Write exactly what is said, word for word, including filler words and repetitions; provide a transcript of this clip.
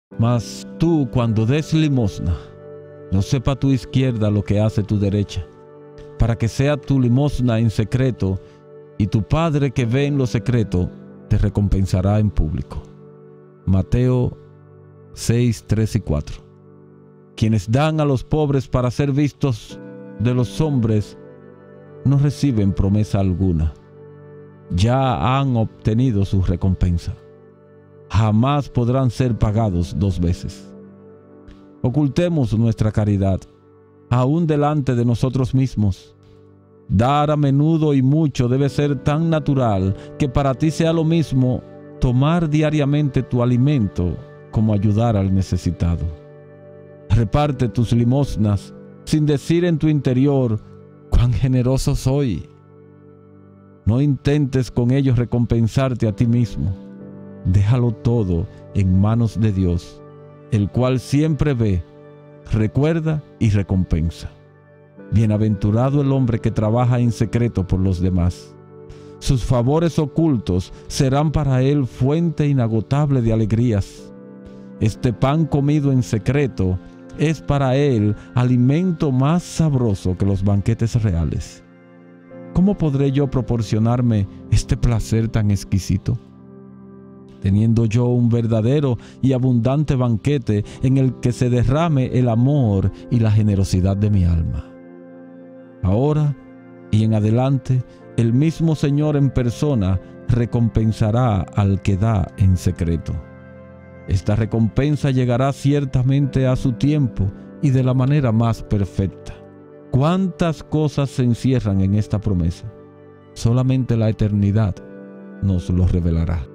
Mas tú, cuando des limosna, no sepa tu izquierda lo que hace tu derecha, para que sea tu limosna en secreto, y tu Padre que ve en lo secreto te recompensará en público. Mateo seis, tres y cuatro. Quienes dan a los pobres para ser vistos de los hombres no reciben promesa alguna. Ya han obtenido su recompensa. Jamás podrán ser pagados dos veces. Ocultemos nuestra caridad, aún delante de nosotros mismos. Dar a menudo y mucho debe ser tan natural que para ti sea lo mismo tomar diariamente tu alimento como ayudar al necesitado. Reparte tus limosnas sin decir en tu interior: cuán generoso soy. No intentes con ellos recompensarte a ti mismo. Déjalo todo en manos de Dios, el cual siempre ve, recuerda y recompensa. Bienaventurado el hombre que trabaja en secreto por los demás. Sus favores ocultos serán para él fuente inagotable de alegrías. Este pan comido en secreto es para él alimento más sabroso que los banquetes reales. ¿Cómo podré yo proporcionarme este placer tan exquisito? Teniendo yo un verdadero y abundante banquete en el que se derrame el amor y la generosidad de mi alma. Ahora y en adelante, el mismo Señor en persona recompensará al que da en secreto. Esta recompensa llegará ciertamente a su tiempo y de la manera más perfecta. ¿Cuántas cosas se encierran en esta promesa? Solamente la eternidad nos lo revelará.